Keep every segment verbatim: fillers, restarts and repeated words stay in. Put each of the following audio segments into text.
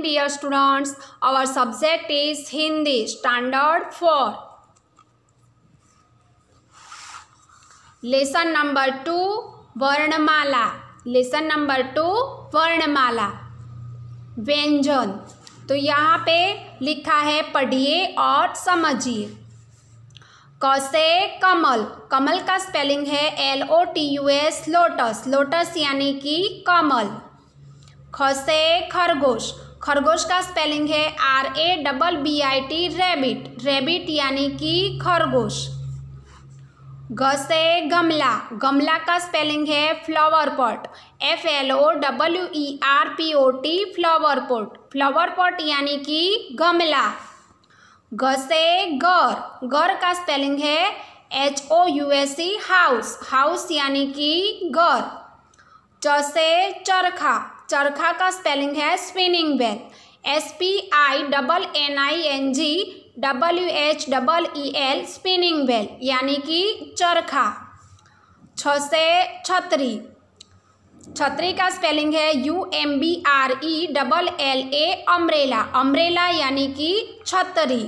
dear students, our subject is Hindi standard four. Lesson number two वर्णमाला. Lesson number two वर्णमाला. व्यंजन. तो यहाँ पे लिखा है पढ़िए और समझिए. क से कमल. कमल का स्पेलिंग है L O T U S lotus. Lotus यानी कि कमल. ख से खरगोश. खरगोश का स्पेलिंग है R A double B I T rabbit. Rabbit यानी कि खरगोश. घ से गमला. गमला का स्पेलिंग है flower pot. F L O W E R P O T flower pot. Flower pot यानी कि गमला. घ से घर. घर का स्पेलिंग है H O U S E house. House यानी कि घर. च से चरखा. चरखा का स्पेलिंग है spinning wheel. S P I double N I N G W H double E L spinning wheel यानी कि चरखा. छ से छतरी. छतरी का स्पेलिंग है U M B R E double L A umbrella. Umbrella यानी कि छतरी.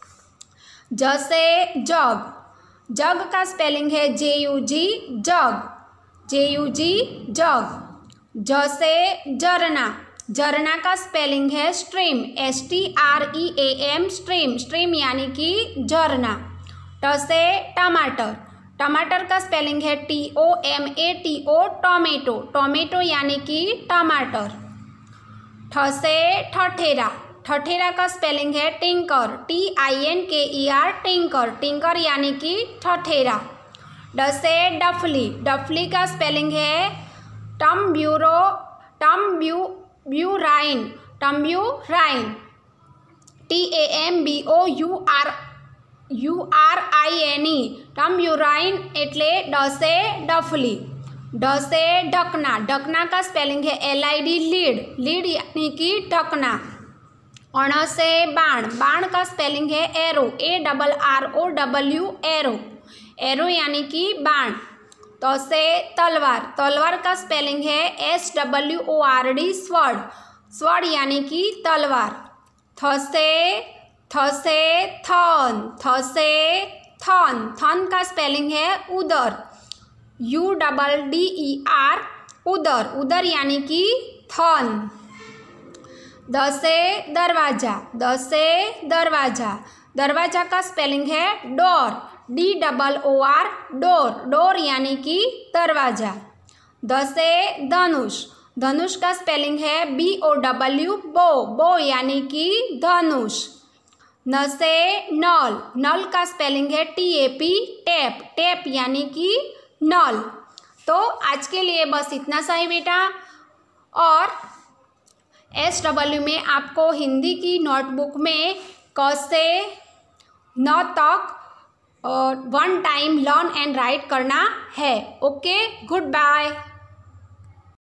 ज से जग. जग का स्पेलिंग है जे you ji jug. J you जी जग. ज से झरना. झरना का स्पेलिंग है stream. S T R E A M stream. Stream यानी कि झरना. ट से टमाटर. टमाटर का स्पेलिंग है T O M A T O tomato. Tomato यानी कि टमाटर. ठ से ठठेरा. ठठेरा का स्पेलिंग है टिंकर. टी आई एन के ई आर टिंकर. टिंकर यानी कि ठठेरा. ड से डफली. डफली का स्पेलिंग है tambourine tambourine. Tambourine. T A M B O U R U R I N E tambourine એટલે ડ से डफली. ड से ढकना. ढकना का स्पेलिंग है L I D lid. Lid यानी कि ढकना. अण से बाण. बाण का स्पेलिंग है arrow. A double R O W arrow. Arrow यानी कि बाण. तो से तलवार. तलवार का स्पेलिंग है S W O R D sword. Sword यानी कि तलवार. थ से थ से थन. थ से थन. थन का स्पेलिंग है udder. U double D E R udder. Udder यानी कि थन. द से दरवाजा. द से दरवाजा. दरवाजा का स्पेलिंग है door. D double O R door. Door यानी कि दरवाजा. द से धनुष. धनुष का स्पेलिंग है बी ओ डब्ल्यू बो. बो यानी कि धनुष. न से नल. नल का स्पेलिंग है T A P tape. Tape यानी कि नल. तो आज के लिए बस इतना सा ही बेटा. और एस डब्ल्यू में आपको हिंदी की नोटबुक में क से न तक और one time learn and write करना है. Okay, good bye.